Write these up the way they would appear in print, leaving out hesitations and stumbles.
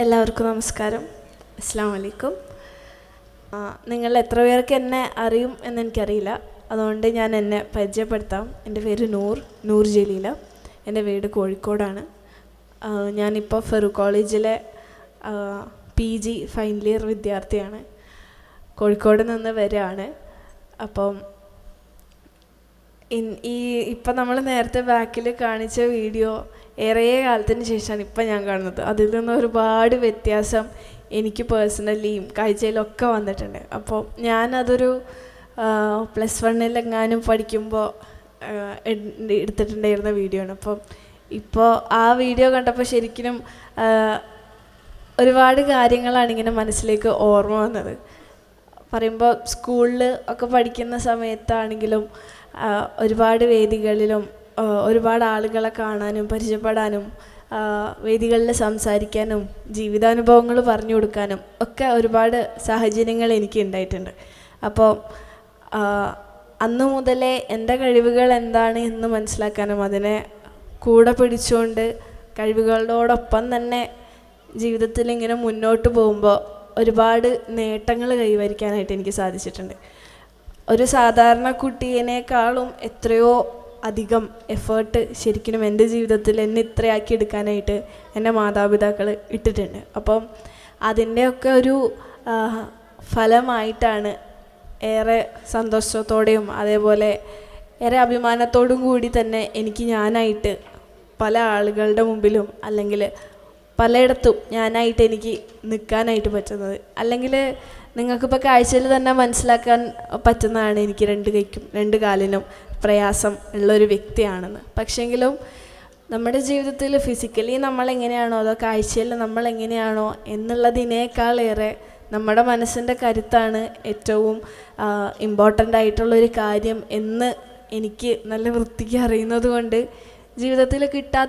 എല്ലാവർക്കും നമസ്കാരം. അസ്സലാമു അലൈക്കും. നിങ്ങൾ എത്ര പേർക്ക് എന്നെ അറിയും എന്നെനിക്കറിയില്ല, അതുകൊണ്ട് ഞാൻ എന്നെ പരിചയപ്പെടുത്താം. എൻ്റെ പേര് നൂർ ജലീല. എൻ്റെ വീട് കോഴിക്കോടാണ്. ഞാനിപ്പോൾ ഫറൂഖ് കോളേജിലെ PG ഫൈനൽ ഇയർ വിദ്യാർത്ഥിയാണ്. കോഴിക്കോട് നിന്ന് വരികയാണ്. അപ്പം ഇപ്പം നമ്മൾ നേരത്തെ ബാക്കിൽ കാണിച്ച വീഡിയോ ഏറെ കാലത്തിന് ശേഷമാണ് ഇപ്പം ഞാൻ കാണുന്നത്. അതിൽ നിന്ന് ഒരുപാട് വ്യത്യാസം എനിക്ക് പേഴ്സണലിയും കാഴ്ചയിലൊക്കെ വന്നിട്ടുണ്ട്. അപ്പോൾ ഞാനതൊരു +1 എങ്ങാനും പഠിക്കുമ്പോൾ എടുത്തിട്ടുണ്ടായിരുന്ന വീഡിയോ ആണ്. അപ്പം ഇപ്പോൾ ആ വീഡിയോ കണ്ടപ്പോൾ ശരിക്കും ഒരുപാട് കാര്യങ്ങളാണ് ഇങ്ങനെ മനസ്സിലേക്ക് ഓർമ്മ വന്നത്. പറയുമ്പോൾ സ്കൂളിൽ ഒക്കെ പഠിക്കുന്ന സമയത്താണെങ്കിലും ഒരുപാട് വേദികളിലും ഒരുപാട് ആളുകളെ കാണാനും പരിചയപ്പെടാനും വേദികളിൽ സംസാരിക്കാനും ജീവിതാനുഭവങ്ങൾ പറഞ്ഞു കൊടുക്കാനും ഒക്കെ ഒരുപാട് സാഹചര്യങ്ങൾ എനിക്ക് ഉണ്ടായിട്ടുണ്ട്. അപ്പോൾ അന്നു മുതലേ എൻ്റെ കഴിവുകൾ എന്താണ് എന്ന് മനസ്സിലാക്കാനും അതിനെ കൂടെ പിടിച്ചുകൊണ്ട് കഴിവുകളോടൊപ്പം തന്നെ ജീവിതത്തിൽ ഇങ്ങനെ മുന്നോട്ട് പോകുമ്പോൾ ഒരുപാട് നേട്ടങ്ങൾ കൈവരിക്കാനായിട്ട് എനിക്ക് സാധിച്ചിട്ടുണ്ട്. ഒരു സാധാരണ കുട്ടീനേക്കാളും എത്രയോ അധികം എഫേർട്ട് ശരിക്കും എൻ്റെ ജീവിതത്തിൽ എന്നെ ഇത്രയാക്കി എടുക്കാനായിട്ട് എൻ്റെ മാതാപിതാക്കൾ ഇട്ടിട്ടുണ്ട്. അപ്പം അതിൻ്റെയൊക്കെ ഒരു ഫലമായിട്ടാണ് ഏറെ സന്തോഷത്തോടെയും അതേപോലെ ഏറെ അഭിമാനത്തോടും കൂടി തന്നെ എനിക്ക് ഞാനായിട്ട് പല ആളുകളുടെ മുമ്പിലും അല്ലെങ്കിൽ പലയിടത്തും ഞാനായിട്ട് എനിക്ക് നിൽക്കാനായിട്ട് പറ്റുന്നത്. അല്ലെങ്കിൽ നിങ്ങൾക്കിപ്പോൾ കാഴ്ചയിൽ തന്നെ മനസ്സിലാക്കാൻ പറ്റുന്നതാണ് എനിക്ക് 2 കൈക്കും 2 കാലിനും പ്രയാസം ഉള്ളൊരു വ്യക്തിയാണെന്ന്. പക്ഷെങ്കിലും നമ്മുടെ ജീവിതത്തിൽ ഫിസിക്കലി നമ്മളെങ്ങനെയാണോ അതോ കാഴ്ചയിൽ നമ്മളെങ്ങനെയാണോ എന്നുള്ളതിനേക്കാളേറെ നമ്മുടെ മനസ്സിൻ്റെ കരുത്താണ് ഏറ്റവും ഇമ്പോർട്ടൻ്റ് ആയിട്ടുള്ളൊരു കാര്യം എന്ന് എനിക്ക് നല്ല വൃത്തിക്ക് അറിയുന്നത് കൊണ്ട് ജീവിതത്തിൽ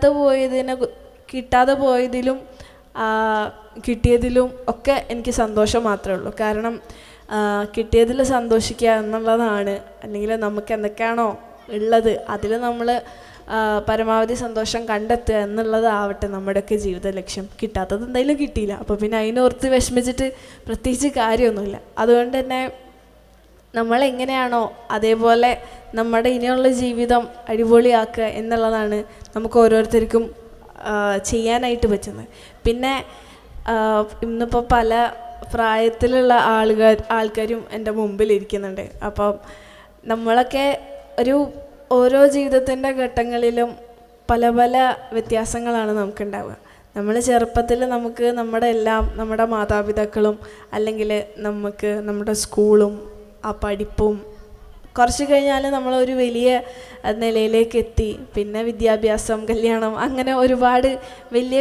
കിട്ടാതെ പോയതിലും കിട്ടിയതിലും ഒക്കെ എനിക്ക് സന്തോഷം മാത്രമേ ഉള്ളൂ. കാരണം കിട്ടിയതിൽ സന്തോഷിക്കുക എന്നുള്ളതാണ്, അല്ലെങ്കിൽ നമുക്ക് എന്തൊക്കെയാണോ ഉള്ളത് അതിൽ നമ്മൾ പരമാവധി സന്തോഷം കണ്ടെത്തുക എന്നുള്ളതാവട്ടെ നമ്മുടെയൊക്കെ ജീവിത ലക്ഷ്യം. കിട്ടാത്തത് എന്തായാലും കിട്ടിയില്ല, അപ്പോൾ പിന്നെ അതിനോർത്ത് വിഷമിച്ചിട്ട് പ്രത്യേകിച്ച് കാര്യമൊന്നുമില്ല. അതുകൊണ്ട് തന്നെ നമ്മളെങ്ങനെയാണോ അതേപോലെ നമ്മുടെ ഇനിയുള്ള ജീവിതം അടിപൊളിയാക്കുക എന്നുള്ളതാണ് നമുക്ക് ഓരോരുത്തർക്കും ചെയ്യാനായിട്ട് പറ്റുന്നത്. പിന്നെ ഇന്നിപ്പോൾ പല പ്രായത്തിലുള്ള ആൾക്കാരും എൻ്റെ മുമ്പിലിരിക്കുന്നുണ്ട്. അപ്പം നമ്മളൊക്കെ ഓരോ ജീവിതത്തിൻ്റെ ഘട്ടങ്ങളിലും പല പല വ്യത്യാസങ്ങളാണ് നമുക്കുണ്ടാവുക. നമ്മൾ ചെറുപ്പത്തിൽ നമുക്ക് നമ്മുടെ മാതാപിതാക്കളും അല്ലെങ്കിൽ നമുക്ക് നമ്മുടെ സ്കൂളും ആ പഠിപ്പും കുറച്ച് കഴിഞ്ഞാൽ നമ്മളൊരു വലിയ നിലയിലേക്ക് എത്തി. പിന്നെ വിദ്യാഭ്യാസം, കല്യാണം, അങ്ങനെ ഒരുപാട് വലിയ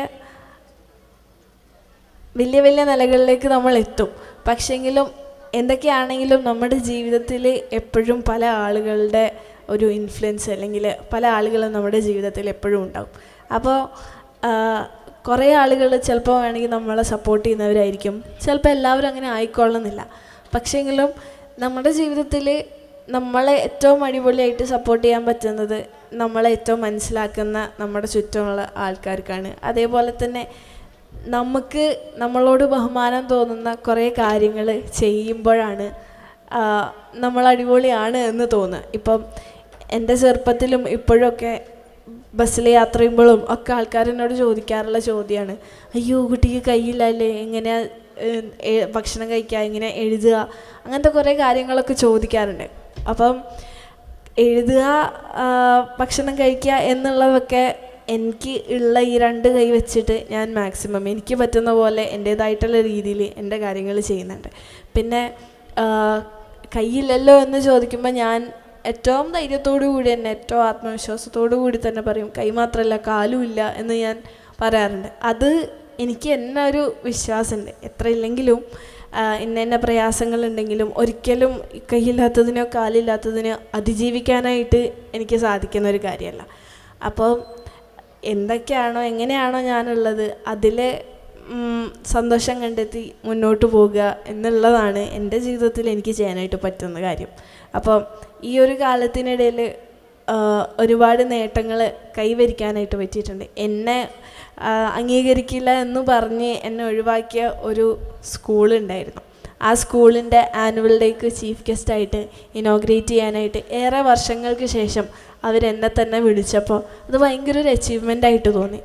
നിലകളിലേക്ക് നമ്മൾ എത്തും. പക്ഷെങ്കിലും എന്തൊക്കെയാണെങ്കിലും നമ്മുടെ ജീവിതത്തിൽ എപ്പോഴും പല ആളുകളുടെ ഒരു ഇൻഫ്ലുവൻസ് അല്ലെങ്കിൽ പല ആളുകളും നമ്മുടെ ജീവിതത്തിൽ എപ്പോഴും ഉണ്ടാവും. അപ്പോൾ കുറേ ആളുകൾ ചിലപ്പോൾ വേണമെങ്കിൽ നമ്മളെ സപ്പോർട്ട് ചെയ്യുന്നവരായിരിക്കും, ചിലപ്പോൾ എല്ലാവരും അങ്ങനെ ആയിക്കൊള്ളുന്നില്ല. പക്ഷെങ്കിലും നമ്മുടെ ജീവിതത്തിൽ നമ്മളെ ഏറ്റവും അടിപൊളിയായിട്ട് സപ്പോർട്ട് ചെയ്യാൻ പറ്റുന്നത് നമ്മളെ ഏറ്റവും മനസ്സിലാക്കുന്ന നമ്മുടെ ചുറ്റുമുള്ള ആൾക്കാർക്കാണ്. അതേപോലെ തന്നെ നമുക്ക് നമ്മളോട് ബഹുമാനം തോന്നുന്ന കുറേ കാര്യങ്ങൾ ചെയ്യുമ്പോഴാണ് നമ്മൾ അടിപൊളിയാണ് എന്ന് തോന്നുക. ഇപ്പം എൻ്റെ ചെറുപ്പത്തിലും ഇപ്പോഴൊക്കെ ബസ്സിൽ യാത്ര ചെയ്യുമ്പോഴും ഒക്കെ ആൾക്കാർ എന്നോട് ചോദിക്കാറുള്ള ചോദ്യമാണ്, അയ്യോ കുട്ടിക്ക് കയ്യില്ലല്ലേ, എങ്ങനെയാ ഭക്ഷണം കഴിക്കുക, എങ്ങനെ എഴുതുക, അങ്ങനത്തെ കുറേ കാര്യങ്ങളൊക്കെ ചോദിക്കാറുണ്ട്. അപ്പം എഴുതുക, ഭക്ഷണം കഴിക്കുക എന്നുള്ളതൊക്കെ എനിക്ക് ഉള്ള ഈ 2 കൈ വെച്ചിട്ട് ഞാൻ മാക്സിമം എനിക്ക് പറ്റുന്ന പോലെ എൻ്റേതായിട്ടുള്ള രീതിയിൽ എൻ്റെ കാര്യങ്ങൾ ചെയ്യുന്നുണ്ട്. പിന്നെ കയ്യില്ലല്ലോ എന്ന് ചോദിക്കുമ്പോൾ ഞാൻ ഏറ്റവും ധൈര്യത്തോടു കൂടി തന്നെ ഏറ്റവും ആത്മവിശ്വാസത്തോടു കൂടി തന്നെ പറയും, കൈ മാത്രമല്ല കാലും ഇല്ല എന്ന് ഞാൻ പറയാറുണ്ട്. അത് എനിക്ക് എന്നെ ഒരു വിശ്വാസമുണ്ട്. എത്ര ഇല്ലെങ്കിലും ഇന്ന പ്രയാസങ്ങളുണ്ടെങ്കിലും ഒരിക്കലും കൈയില്ലാത്തതിനോ കാലില്ലാത്തതിനോ അതിജീവിക്കാനായിട്ട് എനിക്ക് സാധിക്കുന്ന ഒരു കാര്യമല്ല. അപ്പോൾ എന്തൊക്കെയാണോ എങ്ങനെയാണോ ഞാനുള്ളത് അതിൽ സന്തോഷം കണ്ടെത്തി മുന്നോട്ട് പോകുക എന്നുള്ളതാണ് എൻ്റെ ജീവിതത്തിൽ എനിക്ക് ചെയ്യാനായിട്ട് പറ്റുന്ന കാര്യം. അപ്പം ഈ ഒരു കാലത്തിനിടയിൽ ഒരുപാട് നേട്ടങ്ങൾ കൈവരിക്കാനായിട്ട് പറ്റിയിട്ടുണ്ട്. എന്നെ അംഗീകരിക്കില്ല എന്ന് പറഞ്ഞ് എന്നെ ഒഴിവാക്കിയ ഒരു സ്കൂളുണ്ടായിരുന്നു. ആ സ്കൂളിൻ്റെ ആനുവൽ ഡേക്ക് ചീഫ് ഗസ്റ്റായിട്ട് ഇനോഗ്രേറ്റ് ചെയ്യാനായിട്ട് ഏറെ വർഷങ്ങൾക്ക് ശേഷം അവരെന്നെ തന്നെ വിളിച്ചപ്പോൾ അത് ഭയങ്കര ഒരു അച്ചീവ്മെൻ്റായിട്ട് തോന്നി.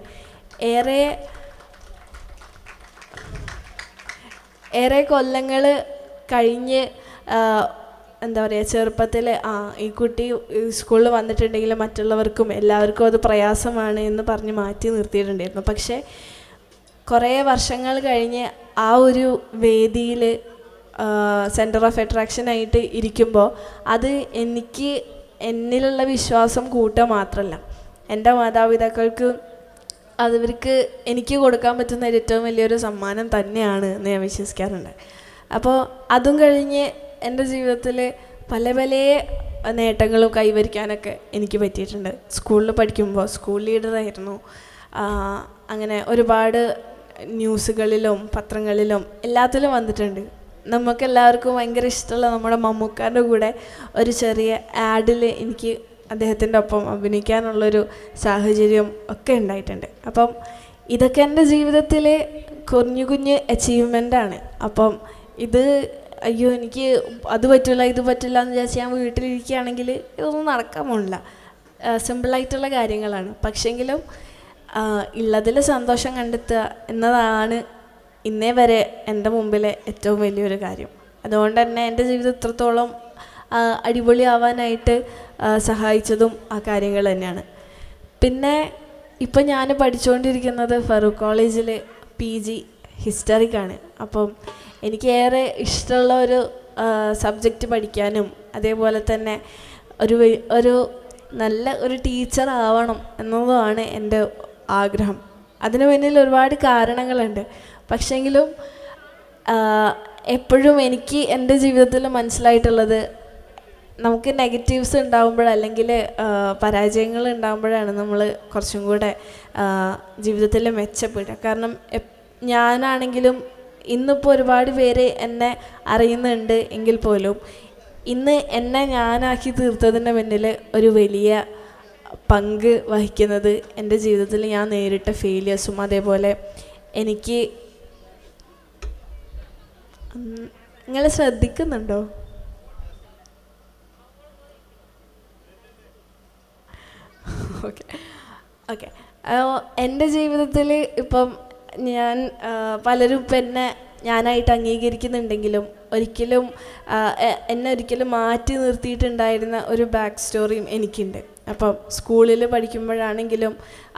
ഏറെ കൊല്ലങ്ങൾ കഴിഞ്ഞ് എന്താ പറയുക, ചെറുപ്പത്തിൽ ഈ കുട്ടി സ്കൂളിൽ വന്നിട്ടുണ്ടെങ്കിൽ മറ്റുള്ളവർക്കും എല്ലാവർക്കും അത് പ്രയാസമാണ് എന്ന് പറഞ്ഞ് മാറ്റി നിർത്തിയിട്ടുണ്ടായിരുന്നു. പക്ഷേ കുറേ വർഷങ്ങൾ കഴിഞ്ഞ് ആ ഒരു വേദിയിൽ സെൻറ്റർ ഓഫ് അട്രാക്ഷനായിട്ട് ഇരിക്കുമ്പോൾ അത് എന്നിലുള്ള വിശ്വാസം കൂട്ടുക മാത്രമല്ല, എൻ്റെ മാതാപിതാക്കൾക്ക് അതവർക്ക് എനിക്ക് കൊടുക്കാൻ പറ്റുന്ന ഏറ്റവും വലിയൊരു സമ്മാനം തന്നെയാണ് എന്ന് ഞാൻ വിശ്വസിക്കാറുണ്ട്. അപ്പോൾ അതും കഴിഞ്ഞ് എൻ്റെ ജീവിതത്തിൽ പല പല നേട്ടങ്ങളും കൈവരിക്കാനൊക്കെ എനിക്ക് പറ്റിയിട്ടുണ്ട്. സ്കൂളിൽ പഠിക്കുമ്പോൾ സ്കൂൾ ലീഡറായിരുന്നു. അങ്ങനെ ഒരുപാട് ന്യൂസുകളിലും പത്രങ്ങളിലും എല്ലാത്തിലും വന്നിട്ടുണ്ട്. നമുക്കെല്ലാവർക്കും ഭയങ്കര ഇഷ്ടമുള്ള നമ്മുടെ മമ്മൂക്കാൻ്റെ കൂടെ ഒരു ചെറിയ ആഡിൽ എനിക്ക് അദ്ദേഹത്തിൻ്റെ ഒപ്പം അഭിനയിക്കാനുള്ളൊരു സാഹചര്യം ഒക്കെ ഉണ്ടായിട്ടുണ്ട്. അപ്പം ഇതൊക്കെ എൻ്റെ ജീവിതത്തിലെ കുഞ്ഞു കുഞ്ഞ് അച്ചീവ്മെൻ്റാണ്. അപ്പം അയ്യോ എനിക്ക് അത് പറ്റില്ല ഇത് പറ്റില്ല എന്ന് വിചാരിച്ച് ഞാൻ വീട്ടിലിരിക്കുകയാണെങ്കിൽ ഇതൊന്നും നടക്കാൻ പോണില്ല. സിമ്പിളായിട്ടുള്ള കാര്യങ്ങളാണ്. പക്ഷെങ്കിലും ഉള്ളതിൽ സന്തോഷം കണ്ടെത്തുക എന്നതാണ് ഇന്നേ വരെ എൻ്റെ മുമ്പിലെ ഏറ്റവും വലിയൊരു കാര്യം. അതുകൊണ്ട് തന്നെ എൻ്റെ ജീവിതം ഇത്രത്തോളം അടിപൊളിയാവാനായിട്ട് സഹായിച്ചതും ആ കാര്യങ്ങൾ തന്നെയാണ്. പിന്നെ ഇപ്പം ഞാൻ പഠിച്ചുകൊണ്ടിരിക്കുന്നത് ഫറൂഖ് കോളേജിൽ PG ഹിസ്റ്ററിക്കാണ്. അപ്പം എനിക്ക് ഏറെ ഇഷ്ടമുള്ള ഒരു സബ്ജക്റ്റ് പഠിക്കാനും അതേപോലെ തന്നെ ഒരു നല്ല ഒരു ടീച്ചർ ആവണം എന്നതുമാണ് എൻ്റെ ആഗ്രഹം. അതിന് പിന്നിൽ ഒരുപാട് കാരണങ്ങളുണ്ട്. പക്ഷെങ്കിലും എപ്പോഴും എനിക്ക് എൻ്റെ ജീവിതത്തിൽ മനസ്സിലായിട്ടുള്ളത്, നമുക്ക് നെഗറ്റീവ്സ് ഉണ്ടാകുമ്പോഴല്ലെങ്കിൽ പരാജയങ്ങൾ ഉണ്ടാകുമ്പോഴാണ് നമ്മൾ കുറച്ചും കൂടെ ജീവിതത്തിൽ മെച്ചപ്പെടുക. കാരണം ഞാനാണെങ്കിലും ഇന്നിപ്പോൾ ഒരുപാട് പേര് എന്നെ അറിയുന്നുണ്ട് എങ്കിൽ പോലും ഇന്ന് എന്നെ ഞാനാക്കി തീർത്തതിൻ്റെ പിന്നിൽ ഒരു വലിയ പങ്ക് വഹിക്കുന്നത് എൻ്റെ ജീവിതത്തിൽ ഞാൻ നേരിട്ട ഫെയിലിയേഴ്സും അതേപോലെ എനിക്ക് നിങ്ങൾ ശ്രദ്ധിക്കുന്നുണ്ടോ? ഓക്കെ എൻ്റെ ജീവിതത്തിൽ ഇപ്പം ഞാൻ പലരും ഇപ്പം എന്നെ ഞാനായിട്ട് അംഗീകരിക്കുന്നുണ്ടെങ്കിലും ഒരിക്കലും എന്നെ ഒരിക്കലും മാറ്റി നിർത്തിയിട്ടുണ്ടായിരുന്ന ഒരു ബാക്ക് സ്റ്റോറിയും എനിക്കുണ്ട്. അപ്പം സ്കൂളിൽ പഠിക്കുമ്പോഴാണെങ്കിലും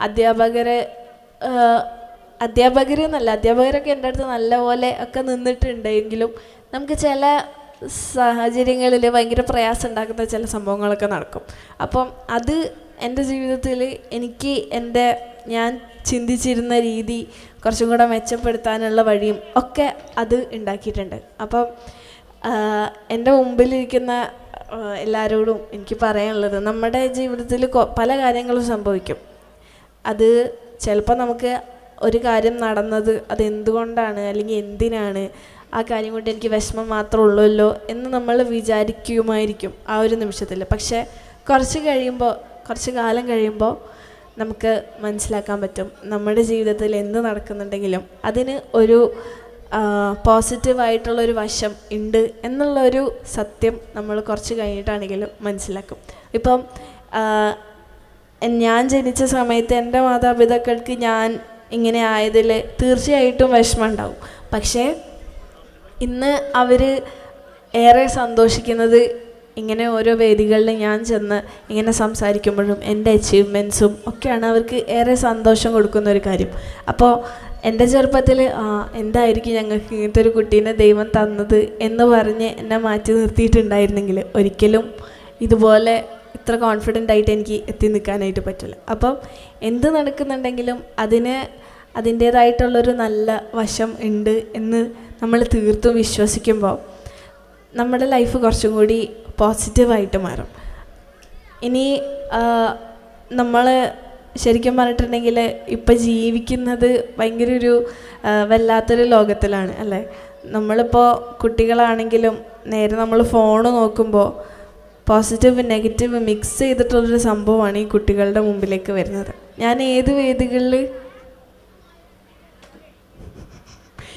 അധ്യാപകരൊക്കെ എൻ്റെ അടുത്ത് നല്ലപോലെ ഒക്കെ നിന്നിട്ടുണ്ടെങ്കിലും നമുക്ക് ചില സാഹചര്യങ്ങളിൽ ഭയങ്കര പ്രയാസം ഉണ്ടാക്കുന്ന ചില സംഭവങ്ങളൊക്കെ നടക്കും. അപ്പം അത് എൻ്റെ ജീവിതത്തിൽ എനിക്ക് ഞാൻ ചിന്തിച്ചിരുന്ന രീതി കുറച്ചും കൂടെ മെച്ചപ്പെടുത്താനുള്ള വഴിയും ഒക്കെ അത് ഉണ്ടാക്കിയിട്ടുണ്ട്. അപ്പം എൻ്റെ മുമ്പിലിരിക്കുന്ന എല്ലാവരോടും എനിക്ക് പറയാനുള്ളത്, നമ്മുടെ ജീവിതത്തിൽ പല കാര്യങ്ങളും സംഭവിക്കും. അത് ചിലപ്പോൾ നമുക്ക് ഒരു കാര്യം നടന്നത് അതെന്തുകൊണ്ടാണ് അല്ലെങ്കിൽ എന്തിനാണ്, ആ കാര്യം കൊണ്ട് എനിക്ക് വിഷമം മാത്രമേ ഉള്ളൂല്ലോ എന്ന് നമ്മൾ വിചാരിക്കുമായിരിക്കും ആ ഒരു നിമിഷത്തിൽ. പക്ഷേ കുറച്ച് കാലം കഴിയുമ്പോൾ നമുക്ക് മനസ്സിലാക്കാൻ പറ്റും നമ്മുടെ ജീവിതത്തിൽ എന്ത് നടക്കുന്നുണ്ടെങ്കിലും അതിന് ഒരു പോസിറ്റീവായിട്ടുള്ളൊരു വശം ഉണ്ട് എന്നുള്ളൊരു സത്യം നമ്മൾ കുറച്ച് കഴിഞ്ഞിട്ടാണെങ്കിലും മനസ്സിലാക്കും. ഇപ്പം ഞാൻ ജനിച്ച സമയത്ത് എൻ്റെ മാതാപിതാക്കൾക്ക് ഞാൻ ഇങ്ങനെ ആയതിൽ തീർച്ചയായിട്ടും വിഷമം ഉണ്ടാവും. പക്ഷേ ഇന്ന് അവർ ഏറെ സന്തോഷിക്കുന്നത് ഇങ്ങനെ ഓരോ വേദികളിൽ ഞാൻ ചെന്ന് ഇങ്ങനെ സംസാരിക്കുമ്പോഴും എൻ്റെ അച്ചീവ്മെൻറ്റ്സും ഒക്കെയാണ് അവർക്ക് ഏറെ സന്തോഷം കൊടുക്കുന്ന ഒരു കാര്യം. അപ്പോൾ എൻ്റെ ചെറുപ്പത്തിൽ എന്തായിരിക്കും ഞങ്ങൾക്ക് ഇങ്ങനത്തെ ഒരു കുട്ടീനെ ദൈവം തന്നത് എന്ന് പറഞ്ഞ് എന്നെ മാറ്റി നിർത്തിയിട്ടുണ്ടായിരുന്നെങ്കിൽ ഒരിക്കലും ഇതുപോലെ ഇത്ര കോൺഫിഡൻ്റ് ആയിട്ട് എനിക്ക് എത്തി നിൽക്കാനായിട്ട് പറ്റില്ല. അപ്പം എന്ത് നടക്കുന്നുണ്ടെങ്കിലും അതിൻ്റേതായിട്ടുള്ളൊരു നല്ല വശം ഉണ്ട് എന്ന് നമ്മൾ തീർത്തും വിശ്വസിക്കുമ്പോൾ നമ്മുടെ ലൈഫ് കുറച്ചും കൂടി പോസിറ്റീവായിട്ട് മാറും. ഇനി നമ്മൾ ശരിക്കും പറഞ്ഞിട്ടുണ്ടെങ്കിൽ ഇപ്പം ജീവിക്കുന്നത് ഭയങ്കര ഒരു വല്ലാത്തൊരു ലോകത്തിലാണ് അല്ലേ. നമ്മളിപ്പോൾ കുട്ടികളാണെങ്കിലും നേരെ നമ്മൾ ഫോണ് നോക്കുമ്പോൾ പോസിറ്റീവ് നെഗറ്റീവ് മിക്സ് ചെയ്തിട്ടുള്ളൊരു സംഭവമാണ് ഈ കുട്ടികളുടെ മുമ്പിലേക്ക് വരുന്നത്. ഞാൻ ഏത് വേദികളിൽ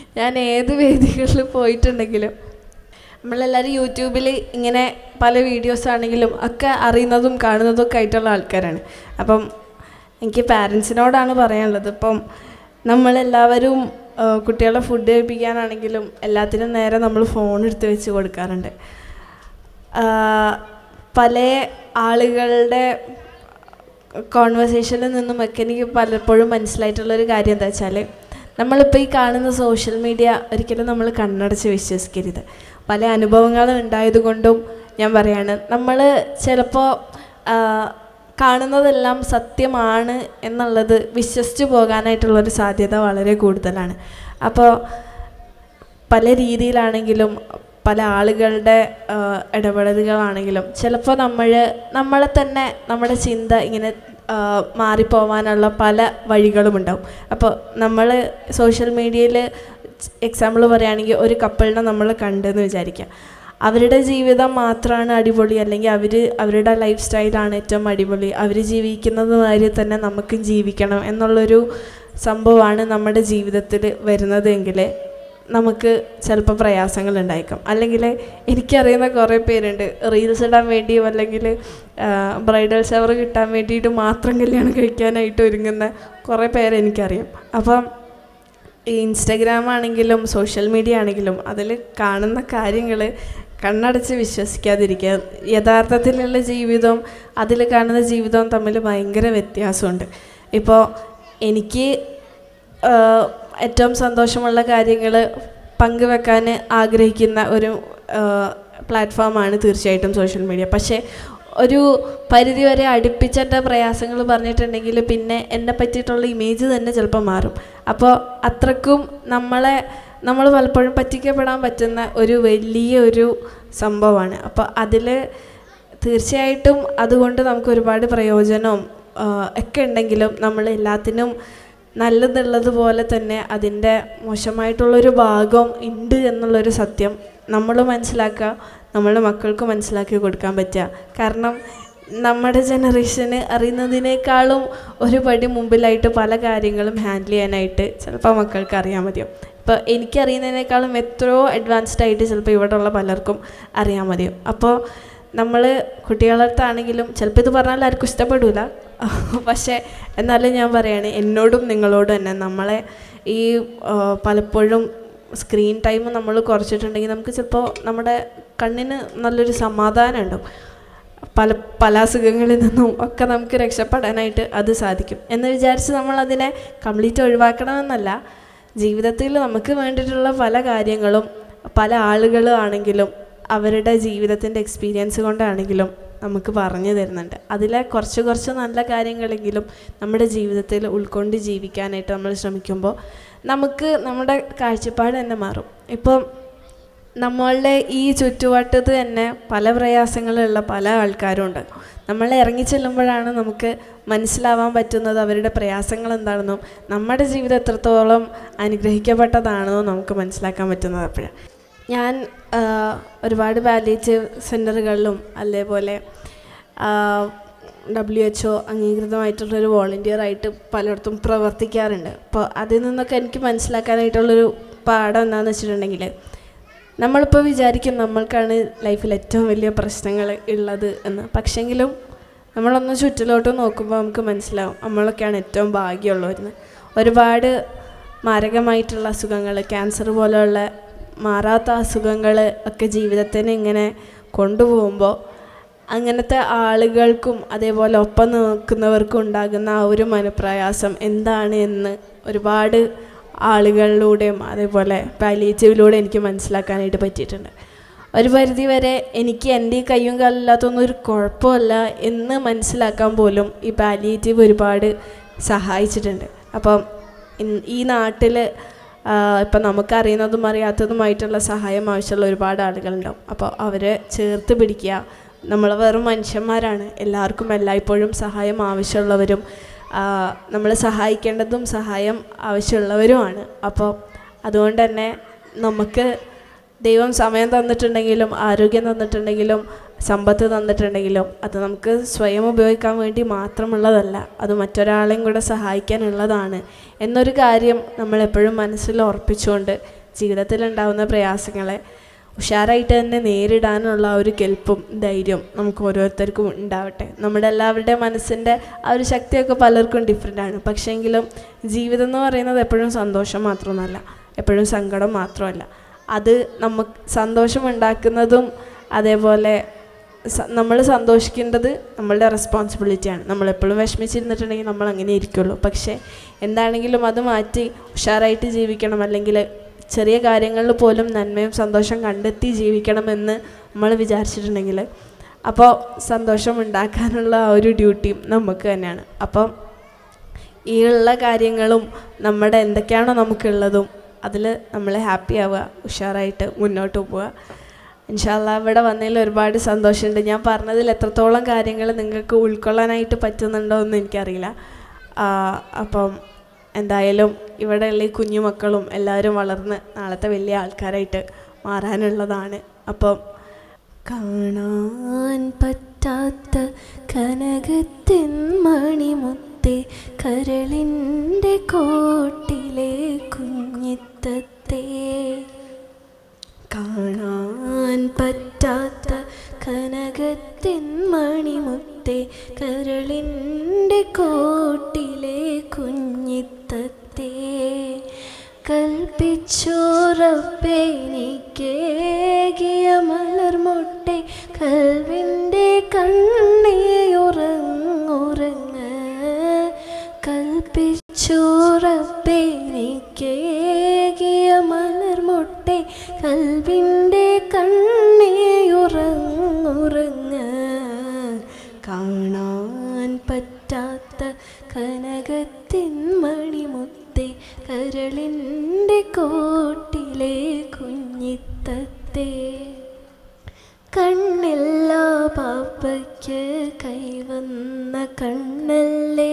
ഞാൻ ഏത് വേദികളിൽ പോയിട്ടുണ്ടെങ്കിലും നമ്മളെല്ലാവരും യൂട്യൂബിൽ ഇങ്ങനെ പല വീഡിയോസ് ആണെങ്കിലും ഒക്കെ അറിയുന്നതും കാണുന്നതും ഒക്കെ ആയിട്ടുള്ള ആൾക്കാരാണ്. അപ്പം എനിക്ക് പാരൻസിനോടാണ് പറയാനുള്ളത്. ഇപ്പം നമ്മളെല്ലാവരും കുട്ടികളെ ഫുഡ് കഴിപ്പിക്കാനാണെങ്കിലും എല്ലാത്തിനും നേരെ നമ്മൾ ഫോൺ എടുത്ത് വെച്ച് കൊടുക്കാറുണ്ട്. പല ആളുകളുടെ കോൺവെർസേഷനിൽ നിന്നുമൊക്കെ എനിക്ക് പലപ്പോഴും മനസ്സിലായിട്ടുള്ളൊരു കാര്യം എന്താ വെച്ചാൽ, നമ്മളിപ്പോൾ ഈ കാണുന്ന സോഷ്യൽ മീഡിയ ഒരിക്കലും നമ്മൾ കണ്ണടച്ച് വിശ്വസിക്കരുത്. പല അനുഭവങ്ങളും ഉണ്ടായതുകൊണ്ടും ഞാൻ പറയാണ്, നമ്മൾ ചിലപ്പോൾ കാണുന്നതെല്ലാം സത്യമാണ് എന്നുള്ളത് വിശ്വസിച്ച് പോകാനായിട്ടുള്ളൊരു സാധ്യത വളരെ കൂടുതലാണ്. അപ്പോൾ പല രീതിയിലാണെങ്കിലും പല ആളുകളുടെ ഇടപെടലുകളാണെങ്കിലും ചിലപ്പോൾ നമ്മളെ തന്നെ നമ്മുടെ ചിന്ത ഇങ്ങനെ മാറിപ്പോവാനുള്ള പല വഴികളുമുണ്ടാവും. അപ്പോൾ നമ്മൾ സോഷ്യൽ മീഡിയയിൽ എക്സാമ്പിൾ പറയുകയാണെങ്കിൽ ഒരു കപ്പിളിനെ നമ്മൾ കണ്ടെന്ന് വിചാരിക്കുക. അവരുടെ ജീവിതം മാത്രമാണ് അടിപൊളി, അല്ലെങ്കിൽ അവരുടെ ലൈഫ് സ്റ്റൈലാണ് ഏറ്റവും അടിപൊളി, അവർ ജീവിക്കുന്നത് മാതിരി തന്നെ നമുക്കും ജീവിക്കണം എന്നുള്ളൊരു സംഭവമാണ് നമ്മുടെ ജീവിതത്തിൽ വരുന്നതെങ്കിൽ നമുക്ക് ചിലപ്പോൾ പ്രയാസങ്ങൾ ഉണ്ടായേക്കാം. അല്ലെങ്കിൽ എനിക്കറിയുന്ന കുറേ പേരുണ്ട്, റീൽസ് ഇടാൻ വേണ്ടിയും അല്ലെങ്കിൽ ബ്രൈഡൽ ഷവർ കിട്ടാൻ വേണ്ടിയിട്ട് മാത്രം കല്യാണം കഴിക്കാനായിട്ട് ഒരുങ്ങുന്ന കുറേ പേരെ എനിക്കറിയാം. അപ്പം ഈ ഇൻസ്റ്റഗ്രാം ആണെങ്കിലും സോഷ്യൽ മീഡിയ ആണെങ്കിലും അതിൽ കാണുന്ന കാര്യങ്ങൾ കണ്ണടച്ച് വിശ്വസിക്കാതിരിക്കുക. യഥാർത്ഥത്തിലുള്ള ജീവിതവും അതിൽ കാണുന്ന ജീവിതവും തമ്മിൽ ഭയങ്കര വ്യത്യാസമുണ്ട്. ഇപ്പോൾ എനിക്ക് ഏറ്റവും സന്തോഷമുള്ള കാര്യങ്ങൾ പങ്കുവെക്കാൻ ആഗ്രഹിക്കുന്ന ഒരു പ്ലാറ്റ്ഫോമാണ് തീർച്ചയായിട്ടും സോഷ്യൽ മീഡിയ. പക്ഷേ ഒരു പരിധി വരെ അടുപ്പിച്ചെൻ്റെ പ്രയാസങ്ങൾ പറഞ്ഞിട്ടുണ്ടെങ്കിൽ പിന്നെ എന്നെ പറ്റിയിട്ടുള്ള ഇമേജ് തന്നെ ചിലപ്പോൾ മാറും. അപ്പോൾ അത്രക്കും നമ്മൾ പലപ്പോഴും പറ്റിക്കപ്പെടാൻ പറ്റുന്ന ഒരു വലിയൊരു സംഭവമാണ്. അപ്പോൾ അതിൽ തീർച്ചയായിട്ടും അതുകൊണ്ട് നമുക്ക് ഒരുപാട് പ്രയോജനവും ഒക്കെ ഉണ്ടെങ്കിലും നമ്മൾ എല്ലാത്തിനും നല്ലതുള്ളതുപോലെ തന്നെ അതിൻ്റെ മോശമായിട്ടുള്ളൊരു ഭാഗം ഉണ്ട് എന്നുള്ളൊരു സത്യം നമ്മൾ മനസ്സിലാക്കുക, നമ്മുടെ മക്കൾക്ക് മനസ്സിലാക്കി കൊടുക്കാൻ പറ്റുക. കാരണം നമ്മുടെ ജനറേഷന് അറിയുന്നതിനേക്കാളും ഒരു പടി മുമ്പിലായിട്ട് പല കാര്യങ്ങളും ഹാൻഡിൽ ചെയ്യാനായിട്ട് ചിലപ്പോൾ മക്കൾക്ക് അറിയാൻ മതിയാവും. ഇപ്പോൾ എനിക്കറിയുന്നതിനേക്കാളും എത്രയോ അഡ്വാൻസ്ഡ് ആയിട്ട് ചിലപ്പോൾ ഇവിടെയുള്ള പലർക്കും അറിയാൻ മതിയാവും. അപ്പോൾ നമ്മൾ കുട്ടികളുടെ അടുത്താണെങ്കിലും ചിലപ്പോൾ ഇത് പറഞ്ഞാൽ ആർക്കും ഇഷ്ടപ്പെടില്ല, പക്ഷേ എന്നാലും ഞാൻ പറയുകയാണ്, എന്നോടും നിങ്ങളോടും തന്നെ നമ്മളെ ഈ പലപ്പോഴും സ്ക്രീൻ ടൈം നമ്മൾ കുറച്ചിട്ടുണ്ടെങ്കിൽ നമുക്ക് ചിലപ്പോൾ നമ്മുടെ കണ്ണിന് നല്ലൊരു സമാധാനം ഉണ്ടാവും. പല അസുഖങ്ങളിൽ നിന്നും ഒക്കെ നമുക്ക് രക്ഷപ്പെടാനായിട്ട് അത് സാധിക്കും എന്ന് വിചാരിച്ച് നമ്മളതിനെ കംപ്ലീറ്റ് ഒഴിവാക്കണമെന്നല്ല. ജീവിതത്തിൽ നമുക്ക് വേണ്ടിയിട്ടുള്ള പല കാര്യങ്ങളും പല ആളുകളാണെങ്കിലും അവരുടെ ജീവിതത്തിൻ്റെ എക്സ്പീരിയൻസ് കൊണ്ടാണെങ്കിലും നമുക്ക് പറഞ്ഞു തരുന്നുണ്ട്. അതിലെ കുറച്ച് നല്ല കാര്യങ്ങളെങ്കിലും നമ്മുടെ ജീവിതത്തിൽ ഉൾക്കൊണ്ട് ജീവിക്കാനായിട്ട് നമ്മൾ ശ്രമിക്കുമ്പോൾ നമുക്ക് നമ്മുടെ കാഴ്ചപ്പാട് തന്നെ മാറും. ഇപ്പം നമ്മളുടെ ഈ ചുറ്റുവട്ടത്ത് തന്നെ പല പ്രയാസങ്ങളുള്ള പല ആൾക്കാരും ഉണ്ട്. നമ്മൾ ഇറങ്ങി ചെല്ലുമ്പോഴാണ് നമുക്ക് മനസ്സിലാവാൻ പറ്റുന്നത് അവരുടെ പ്രയാസങ്ങൾ എന്താണെന്നും നമ്മുടെ ജീവിതം എത്രത്തോളം അനുഗ്രഹിക്കപ്പെട്ടതാണെന്നും നമുക്ക് മനസ്സിലാക്കാൻ പറ്റുന്നത് അപ്പോഴാണ്. ഞാൻ ഒരുപാട് പാലിയേറ്റീവ് സെൻ്ററുകളിലും അതേപോലെ WHO അംഗീകൃതമായിട്ടുള്ളൊരു വോളണ്ടിയറായിട്ട് പലയിടത്തും പ്രവർത്തിക്കാറുണ്ട്. അപ്പോൾ അതിൽ നിന്നൊക്കെ എനിക്ക് മനസ്സിലാക്കാനായിട്ടുള്ളൊരു പാഠം എന്താണെന്ന് വെച്ചിട്ടുണ്ടെങ്കിൽ, നമ്മളിപ്പോൾ വിചാരിക്കും നമ്മൾക്കാണ് ലൈഫിൽ ഏറ്റവും വലിയ പ്രശ്നങ്ങൾ ഉള്ളത് എന്ന്. പക്ഷെങ്കിലും നമ്മളൊന്ന് ചുറ്റിലോട്ട് നോക്കുമ്പോൾ നമുക്ക് മനസ്സിലാവും നമ്മളൊക്കെയാണ് ഏറ്റവും ഭാഗ്യമുള്ളവരെന്ന്. ഒരുപാട് മാരകമായിട്ടുള്ള അസുഖങ്ങൾ, ക്യാൻസർ പോലെയുള്ള മാറാത്ത അസുഖങ്ങൾ ഒക്കെ ജീവിതത്തിന് ഇങ്ങനെ കൊണ്ടുപോകുമ്പോൾ അങ്ങനത്തെ ആളുകൾക്കും അതേപോലെ ഒപ്പം നിൽക്കുന്നവർക്കും ഉണ്ടാകുന്ന ആ ഒരു മനപ്രയാസം എന്താണ് എന്ന് ഒരുപാട് ആളുകളിലൂടെയും അതേപോലെ പാലിയേറ്റീവിലൂടെ എനിക്ക് മനസ്സിലാക്കാനായിട്ട് പറ്റിയിട്ടുണ്ട്. ഒരു പരിധി വരെ എനിക്ക് എൻ്റെ ഈ കയ്യും കാലില്ലാത്തൊന്നും ഒരു കുഴപ്പമില്ല എന്ന് മനസ്സിലാക്കാൻ പോലും ഈ പാലിയേറ്റീവ് ഒരുപാട് സഹായിച്ചിട്ടുണ്ട്. അപ്പം ഈ നാട്ടിൽ ഇപ്പം നമുക്കറിയുന്നതും അറിയാത്തതുമായിട്ടുള്ള സഹായം ആവശ്യമുള്ള ഒരുപാട് ആളുകളുണ്ടാവും. അപ്പോൾ അവരെ ചേർത്ത് പിടിക്കുക. നമ്മൾ വെറും മനുഷ്യന്മാരാണ്, എല്ലാവർക്കും എല്ലായ്പ്പോഴും സഹായം ആവശ്യമുള്ളവരും നമ്മൾ സഹായിക്കേണ്ടതും സഹായം ആവശ്യമുള്ളവരുമാണ്. അപ്പോൾ അതുകൊണ്ട് തന്നെ നമുക്ക് ദൈവം സമയം തന്നിട്ടുണ്ടെങ്കിലും ആരോഗ്യം തന്നിട്ടുണ്ടെങ്കിലും സമ്പത്ത് തന്നിട്ടുണ്ടെങ്കിലും അത് നമുക്ക് സ്വയം ഉപയോഗിക്കാൻ വേണ്ടി മാത്രമുള്ളതല്ല, അത് മറ്റൊരാളെയും കൂടെ സഹായിക്കാനുള്ളതാണ് എന്നൊരു കാര്യം നമ്മളെപ്പോഴും മനസ്സിൽ ഉറപ്പിച്ചുകൊണ്ട് ജീവിതത്തിലുണ്ടാകുന്ന പ്രയാസങ്ങളെ ഉഷാറായിട്ട് തന്നെ നേരിടാനുള്ള ഒരു കെൽപ്പും ധൈര്യവും നമുക്ക് ഓരോരുത്തർക്കും ഉണ്ടാവട്ടെ. നമ്മുടെ എല്ലാവരുടെ മനസ്സിൻ്റെ ആ ഒരു ശക്തിയൊക്കെ പലർക്കും ഡിഫറെൻ്റാണ്. പക്ഷേങ്കിലും ജീവിതം എന്ന് പറയുന്നത് എപ്പോഴും സന്തോഷം മാത്രമൊന്നുമല്ല, എപ്പോഴും സങ്കടം മാത്രമല്ല. അത് നമുക്ക് സന്തോഷമുണ്ടാക്കുന്നതും അതേപോലെ നമ്മൾ സന്തോഷിക്കേണ്ടത് നമ്മളുടെ റെസ്പോൺസിബിലിറ്റിയാണ്. നമ്മളെപ്പോഴും വിഷമിച്ചിരുന്നിട്ടുണ്ടെങ്കിൽ നമ്മൾ അങ്ങനെ ഇരിക്കുള്ളൂ. പക്ഷേ എന്താണെങ്കിലും അത് മാറ്റി ഉഷാറായിട്ട് ജീവിക്കണം, അല്ലെങ്കിൽ ചെറിയ കാര്യങ്ങളിൽ പോലും നന്മയും സന്തോഷം കണ്ടെത്തി ജീവിക്കണമെന്ന് നമ്മൾ വിചാരിച്ചിട്ടുണ്ടെങ്കിൽ അപ്പോൾ സന്തോഷം ഉണ്ടാക്കാനുള്ള ആ ഒരു ഡ്യൂട്ടിയും നമുക്ക് തന്നെയാണ്. അപ്പം ഈ ഉള്ള കാര്യങ്ങളും നമ്മുടെ എന്തൊക്കെയാണോ നമുക്കുള്ളതും അതിൽ നമ്മൾ ഹാപ്പി ആവുക, ഉഷാറായിട്ട് മുന്നോട്ട് പോവുക. ഇൻഷാ അല്ലാഹ് ഇവിടെ വന്നതിൽ ഒരുപാട് സന്തോഷമുണ്ട്. ഞാൻ പറഞ്ഞതിൽ എത്രത്തോളം കാര്യങ്ങൾ നിങ്ങൾക്ക് ഉൾക്കൊള്ളാനായിട്ട് പറ്റുന്നുണ്ടോ എന്ന് എനിക്കറിയില്ല. അപ്പം എന്തായാലും ഇവിടെയുള്ള ഈ കുഞ്ഞുമക്കളും എല്ലാവരും വളർന്ന് നാളത്തെ വലിയ ആൾക്കാരായിട്ട് മാറാനുള്ളതാണ്. അപ്പം കാണാൻ പറ്റാത്ത കനകത്തിൻ മണിമുത്തേ, കരളിൻ്റെ കോട്ടിലെ കുഞ്ഞിത്തത്തേ, കാണാൻ പറ്റാത്ത കനകത്തിൻ മണിമുത്തേ, കരളിൻ്റെ കോട്ടിലെ കുഞ്ഞിത്തത്തേ, കൽപ്പിച്ചു റബ്ബേ എനിക്കേകിയ മലർമൊട്ടെ, കൽവിൻ്റെ കണ്ണേ ഉറങ്ങുറങ്ങ്, കൽപ്പിച്ചു റബ്ബേ എനിക്കേകിയ മലർമൊട്ടെ, കൽവിൻ്റെ കണ്ണേ ഉറങ്ങുറങ്ങ്, കാണാൻ പറ്റാത്ത കനകത്തിൻ മണിമുത്തേ, കരളിൻ്റെ കോട്ടിലെ കുഞ്ഞിത്തത്തേ, കണ്ണില്ല പാപ്പയ്ക്ക് കൈവന്ന കണ്ണല്ലേ,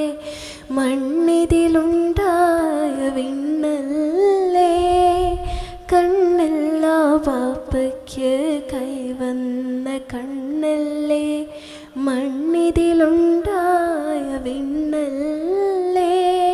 മണ്ണിതിലുണ്ടായ വിണ്ണല്ലേ, കണ്ണില്ല പാപ്പയ്ക്ക് കൈവന്ന കണ്ണല്ലേ, മണ്ണിതിലുണ്ടായ വിണ്ണല്ലേ,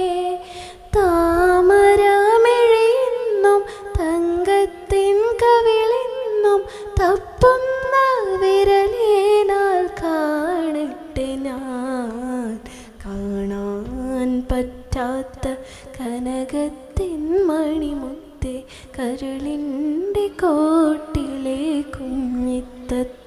താമരമിഴിന്നും തങ്കത്തിൻ കവിളിന്നും തപ്പുന്ന വിരലിനാൽ കാണട്ടെ ഞാൻ, കാണാൻ പറ്റാത്ത കനകത്തിൻ മണിമുത്തേ, കരളിൻ്റെ കോട്ടിലെ കുഞ്ഞിത്തത്തേ.